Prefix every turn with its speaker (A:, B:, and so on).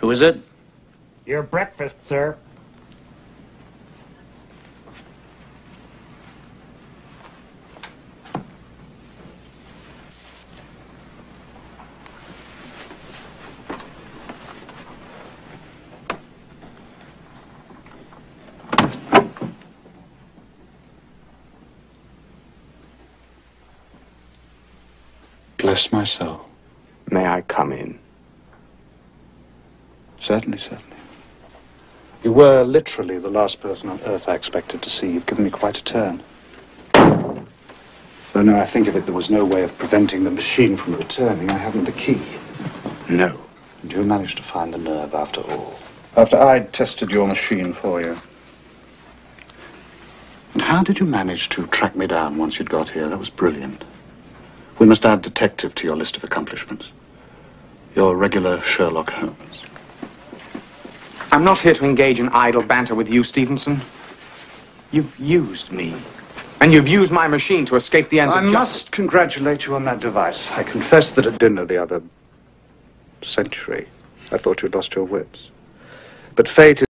A: Who is it?
B: Your breakfast, sir.
C: Bless my soul.
D: May I come in?
C: Certainly, certainly. You were literally the last person on Earth I expected to see. You've given me quite a turn. Though now I think of it, there was no way of preventing the machine from returning. I haven't the key.
D: No.
C: And you managed to find the nerve after all. After I'd tested your machine for you. And how did you manage to track me down once you'd got here? That was brilliant. We must add detective to your list of accomplishments. You're a regular Sherlock Holmes.
D: I'm not here to engage in idle banter with you, Stevenson. You've used me. And you've used my machine to escape the ends of justice.
C: I must congratulate you on that device. I confess that at dinner the other century, I thought you'd lost your wits. But fate